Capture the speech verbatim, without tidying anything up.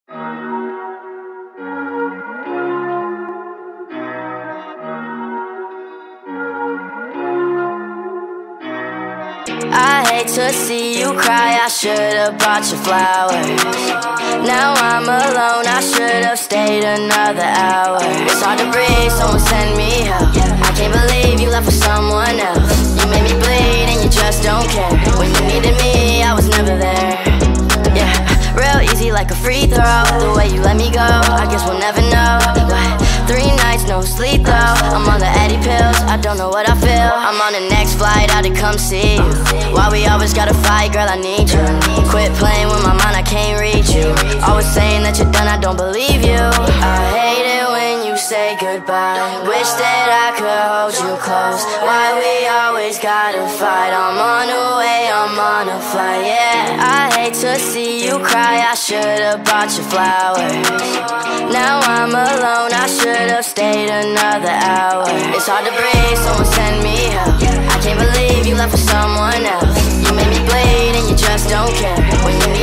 I hate to see you cry, I should've bought you flowers. Now I'm alone, I should've stayed another hour. It's hard to breathe, someone send me help. I can't believe you left for someone else. You made me bleed and you just don't care. When you needed me, I was never there. Yeah, real easy like a free throw. The way you let me go, I guess we'll never know. But three nights, no sleep though. I'm on the Eddie pills, I don't know what I feel. I'm on the next flight out to come see you. Why we always gotta fight, girl, I need you. Quit playing with my mind, I can't reach you. Always saying that you're done, I don't believe you. I hate it when you say goodbye. Wish that I could hold you close. Why we always gotta fight. I'm on the way, I'm on a flight, yeah. I hate to see you cry, I should've bought you flowers. Now I'm alone, I should've stayed another hour. It's hard to breathe, someone send me help. I can't believe you left for someone else. You made me bleed and you just don't care. When you need